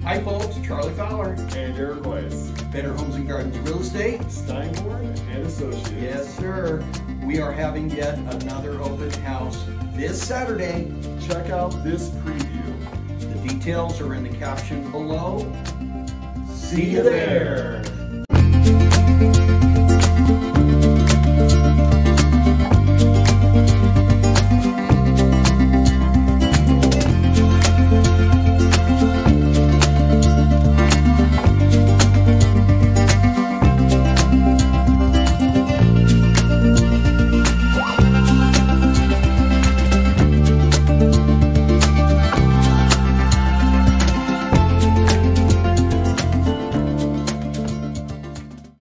Hi folks, Charlie Fowler. And Erick Weiss. Better Homes and Gardens Real Estate. Steinborn and Associates. Yes, sir. We are having yet another open house this Saturday. Check out this preview. The details are in the caption below. See you there.